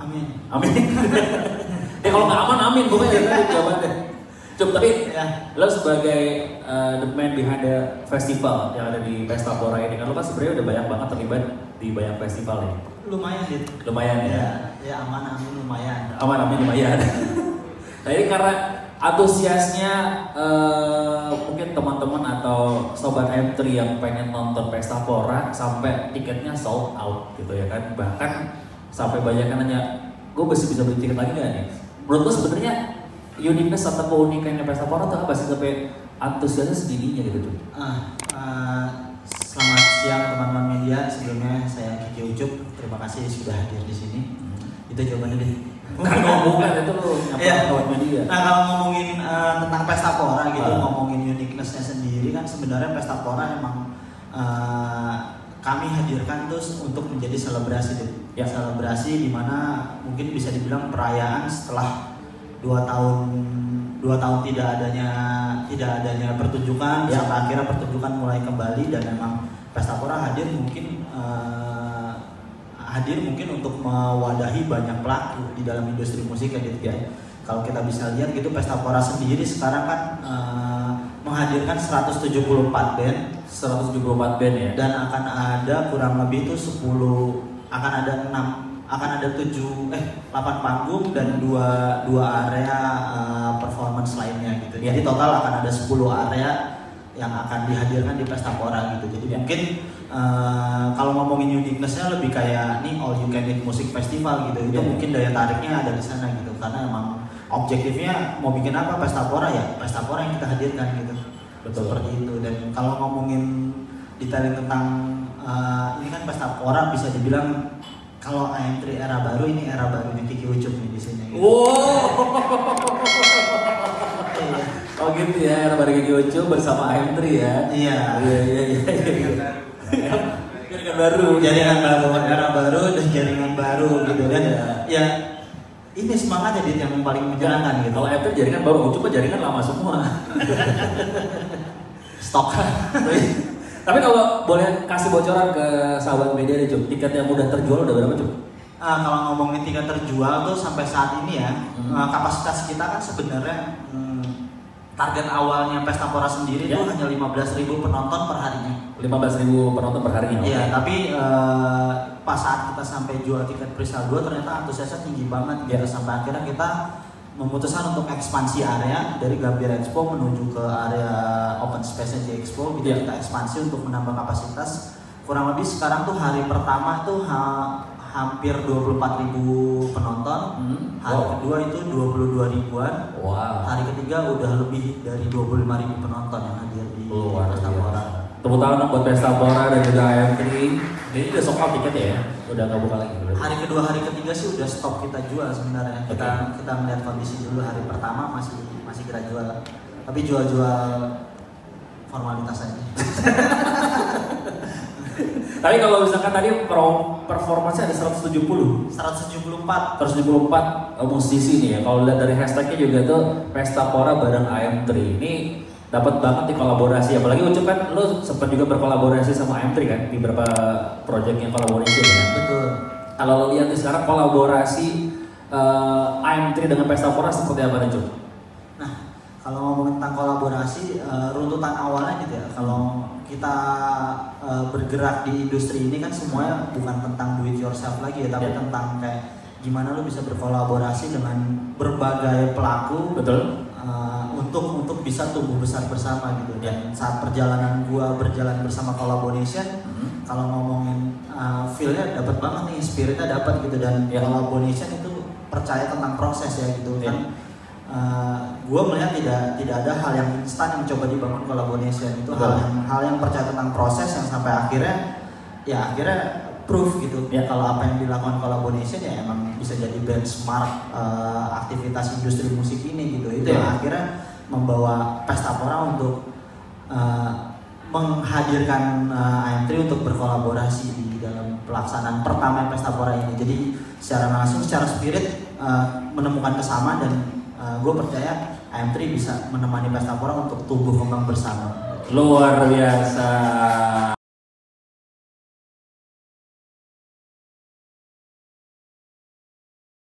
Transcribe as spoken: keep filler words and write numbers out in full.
Amin. Amin. Ya kalau nggak aman, amin pokoknya tadi jawabannya. Cukup, tapi ya, lo sebagai uh, the man behind the festival yang ada di Pesta Pora ini kan lo kan sebenarnya udah banyak banget terlibat di banyak festival nih. Lumayan gitu. Lumayan ya. Ya, ya aman amin lumayan. Aman amin lumayan. Nah ini karena antusiasnya uh, mungkin teman-teman atau sobat M tiga yang pengen nonton Pesta Pora sampai tiketnya sold out gitu ya kan, bahkan sampai banyak kan nanya, gue masih bisa beli tiket lagi nggak nih? Menurut lo sebenarnya uniqueness atau keunikannya Pesta Pora tuh apa sih sampai antusiasnya segininya gitu tuh? Ah, uh, selamat siang teman-teman media. Sebelumnya saya Kiki Ucup, terima kasih sudah hadir di sini. Hmm. Itu jawabannya deh. Kan ngomongkan itu lo nyapa ya. kawan media. Nah kalau ngomongin uh, tentang Pesta Pora gitu, uh. ngomongin uniquenessnya sendiri kan sebenarnya Pesta Pora emang uh, kami hadirkan terus untuk menjadi selebrasi deh. Ya. Selebrasi dimana mungkin bisa dibilang perayaan setelah dua tahun dua tahun tidak adanya tidak adanya pertunjukan ya. Sampai akhirnya pertunjukan mulai kembali dan memang Pesta Pora hadir mungkin uh, hadir mungkin untuk mewadahi banyak pelaku di dalam industri musik gitu ya. Kalau kita bisa lihat gitu Pesta Pora sendiri sekarang kan uh, menghadirkan seratus tujuh puluh empat band, seratus tujuh puluh empat band ya. Dan akan ada kurang lebih itu sepuluh akan ada enam akan ada tujuh eh delapan panggung dan dua dua area uh, performance lainnya gitu. Jadi total akan ada sepuluh area yang akan dihadirkan di Pesta Pora gitu. Jadi ya. Mungkin uh, kalau ngomongin uniquenessnya lebih kayak nih all you can eat music festival gitu. Itu ya. Mungkin daya tariknya ada di sana gitu karena emang objektifnya mau bikin apa Pesta Pora ya Pesta Pora yang kita hadirkan gitu. Betul. Seperti itu. Dan kalau ngomongin detailing tentang uh, ini kan Pesta Pora bisa dibilang kalau I M tiga era baru, ini era barunya Kiki Ucup nih di sini. Gitu. Wow. Oh gitu ya, era baru Kiki Ucup bersama I M tiga ya. Iya. Iya iya iya. Jaringan baru, jaringan baru, era baru dan jaringan baru gitu dan ya, ya ini semangatnya Dit yang paling menyenangkan gitu. Kalau I M tiga jaringan baru, Ucup jaringan lama semua. Stok. Tapi kalau boleh kasih bocoran ke sahabat media nih Cup, tiket yang mudah terjual udah berapa Cup? Uh, kalau ngomongin tiket terjual tuh sampai saat ini ya, hmm. uh, kapasitas kita kan sebenarnya hmm, target awalnya Pesta Pora sendiri ya. Itu hanya lima belas ribu penonton per harinya. lima belas ribu penonton per harinya? Iya, okay. Tapi uh, pas saat kita sampai jual tiket presale dua ternyata antusiasnya tinggi banget gitu. Ya. Sampai akhirnya kita memutuskan untuk ekspansi area dari Gambir Expo menuju ke area open space J Expo gitu. Yeah. Kita ekspansi untuk menambah kapasitas. Kurang lebih sekarang tuh hari pertama tuh ha, hampir dua puluh empat ribu penonton. Hmm. Hari wow. kedua itu dua puluh dua ribuan. Wow. Hari ketiga udah lebih dari dua puluh lima ribu penonton yang hadir di oh, Pesta Pora. Tepuk tangan buat Pesta Pora dan juga I M tiga. Ini udah sold out tiket ya? Udah nggak buka lagi? Hari kedua, hari ketiga sih udah stop kita jual sebenarnya. Kita okay. kita melihat kondisi dulu hari pertama masih masih kita jual, tapi jual-jual formalitas aja. Tapi kalau misalkan tadi performanya ada seratus tujuh puluh, seratus tujuh puluh empat, seratus tujuh puluh empat musisi nih ya. Kalau lihat dari hashtagnya juga tuh Pesta Pora bareng I M tiga ini dapat banget di kolaborasi, apalagi Ucup kan lo sempat juga berkolaborasi sama I M tiga kan di beberapa project yang kolaborasi ya. Betul. Kalau lo lihat nih sekarang kolaborasi uh, I M tiga dengan Pesta Pora seperti apa nih Cup? Nah, kalau ngomongin tentang kolaborasi, uh, runtutan awalnya gitu ya. Kalau kita uh, bergerak di industri ini kan semuanya bukan tentang do it yourself lagi ya, tapi yeah. tentang kayak gimana lo bisa berkolaborasi dengan berbagai pelaku. Betul. Uh, untuk untuk bisa tumbuh besar bersama gitu. Dan saat perjalanan gua berjalan bersama Collaboration, mm-hmm. kalau ngomongin uh, feel-nya dapat banget nih, spiritnya dapat gitu. Dan yeah. Collaboration itu percaya tentang proses ya gitu yeah. kan. Uh, gua melihat tidak tidak ada hal yang instan yang coba dibangun Collaboration itu. Betul. hal yang hal yang percaya tentang proses yang sampai akhirnya ya akhirnya proof gitu ya. Kalau apa yang dilakukan Collaboration ya emang bisa jadi benchmark uh, aktivitas industri musik ini gitu. Itu ya. Yang akhirnya membawa Pesta Pora untuk uh, menghadirkan uh, I M tiga untuk berkolaborasi di dalam pelaksanaan pertama Pesta Pora ini. Jadi secara langsung, secara spirit uh, menemukan kesamaan dan uh, gue percaya I M tiga bisa menemani Pesta Pora untuk tumbuh kembang bersama. Luar biasa.